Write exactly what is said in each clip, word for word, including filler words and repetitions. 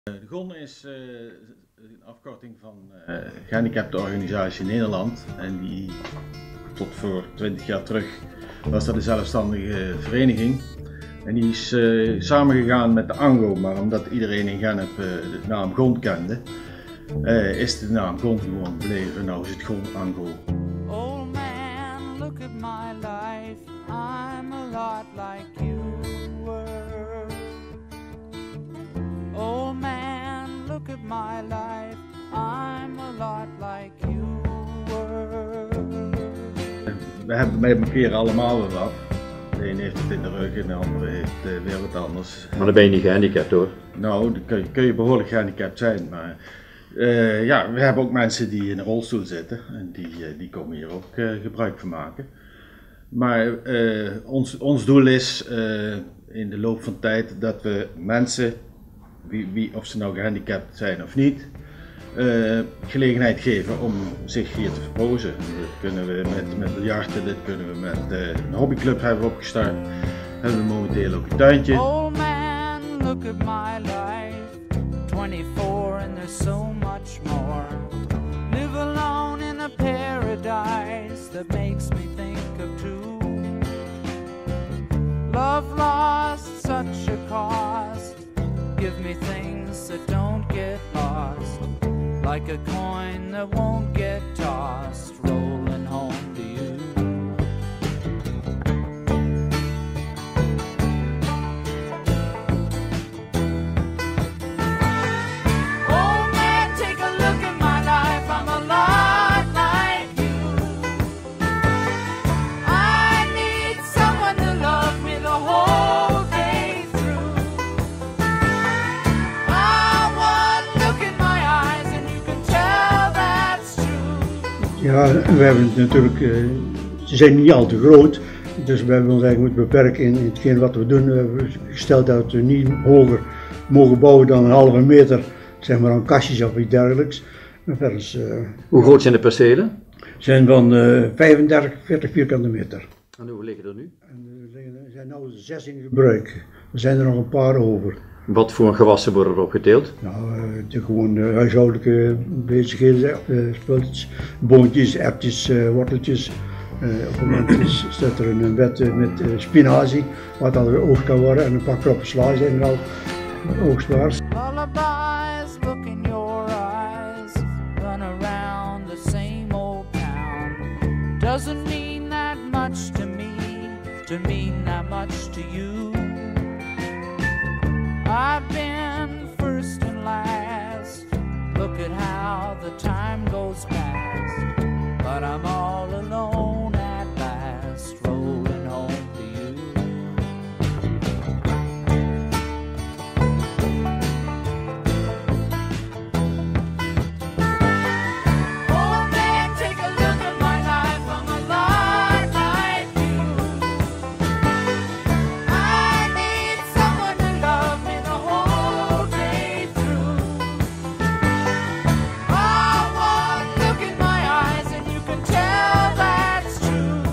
De G O N is uh, een afkorting van uh, Gehandicaptenorganisatie Nederland en die tot voor twintig jaar terug was dat een zelfstandige vereniging en die is uh, samengegaan met de ANGO, maar omdat iedereen in Gennep uh, de naam G O N kende, uh, is de naam G O N gewoon gebleven. Nou is het gewoon ANGO. Old man, look at my life, I'm a lot like you were. Old man, look at my life, I'm a lot like you were. We hebben bij elkaar allemaal wel wat. De een heeft het in de rug en de andere heeft uh, weer wat anders. Maar dan ben je niet gehandicapt hoor? Nou, dan kun je, kun je behoorlijk gehandicapt zijn, maar uh, ja, we hebben ook mensen die in een rolstoel zitten en die, uh, die komen hier ook uh, gebruik van maken. Maar uh, ons, ons doel is uh, in de loop van tijd dat we mensen, wie, wie, of ze nou gehandicapt zijn of niet, uh, gelegenheid geven om zich hier te verpozen. Dat kunnen we met, met biljarten, dit kunnen we met uh, een hobbyclub hebben we opgestart. Hebben we momenteel ook een tuintje. Old man, look at my life, twenty-four and there's so much more. Live alone in a paradise that makes me think of two. Love lost, such a cost. Give me things that don't get lost, like a coin that won't get tossed, rolling home to you. Oh man, take a look at my life, I'm a lot like you. I need someone to love me the whole day through. I want look in my eyes and you can tell that's true. Ja, we hebben het natuurlijk, uh, ze zijn niet al te groot, dus we hebben ons eigenlijk moeten beperken in, in hetgeen wat we doen. We hebben gesteld dat we niet hoger mogen bouwen dan een halve meter, zeg maar aan kastjes of iets dergelijks. En verder is, uh, Hoe groot zijn de percelen? zijn van uh, vijfendertig, veertig vierkante meter. En hoeveel liggen er nu? En er liggen- er zijn nu zes in gebruik. Er zijn er nog een paar over. Wat voor gewassen worden erop geteeld? Nou, uh, de gewoon uh, huishoudelijke bezigheden, uh, spulletjes, boontjes, erwtjes, uh, worteltjes. Uh, op het moment is, staat er een bed uh, met uh, spinazie, wat al oogst kan worden, en een paar kroppen sla zijn er al oogstbaar. Lullabies, look in your eyes, run around the same old town. Doesn't mean that much to me, to mean that much to you. I've been first and last, look at how the time goes past, but I'm all alone at last, rolling home to you. Oh man, take a look at my life, I'm a lot like you. I need someone to love me the whole day through. I want look in my eyes and you can tell that's true.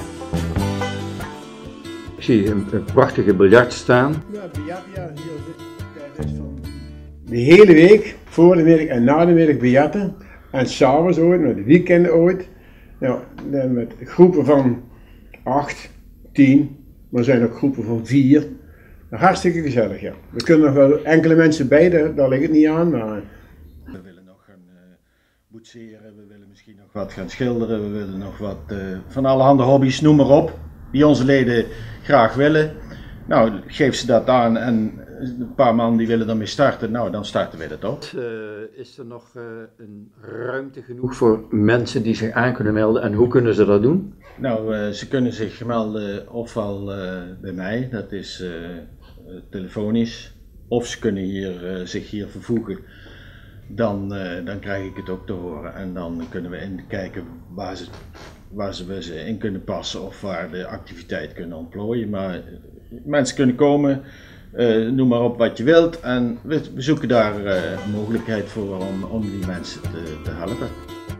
Ik zie een, een prachtige biljart staan. Ja, biljart, ja, hier zit tijdens van de hele week, voor de middag en na de middag biljarten. En s'avonds ooit, met de weekenden ooit. Nou, dan met groepen van acht, tien, maar er zijn ook groepen van vier. Hartstikke gezellig, ja. Er kunnen nog wel enkele mensen bij, daar, daar ligt het niet aan, maar... We willen nog gaan uh, boetseren, we willen misschien nog wat gaan schilderen, we willen nog wat uh, van allerhande hobby's, noem maar op, die onze leden graag willen. Nou, geef ze dat aan en een paar man die willen ermee starten, nou dan starten we dat ook. Uh, is er nog uh, een ruimte genoeg voor mensen die zich aan kunnen melden en hoe kunnen ze dat doen? Nou, uh, ze kunnen zich melden ofwel uh, bij mij, dat is uh, telefonisch, of ze kunnen hier, uh, zich hier vervoegen. Dan, uh, dan krijg ik het ook te horen en dan kunnen we in kijken waar ze, waar ze, we ze in kunnen passen of waar de activiteit kunnen ontplooien. Maar uh, mensen kunnen komen, uh, noem maar op wat je wilt en we, we zoeken daar uh, een mogelijkheid voor om, om die mensen te, te helpen.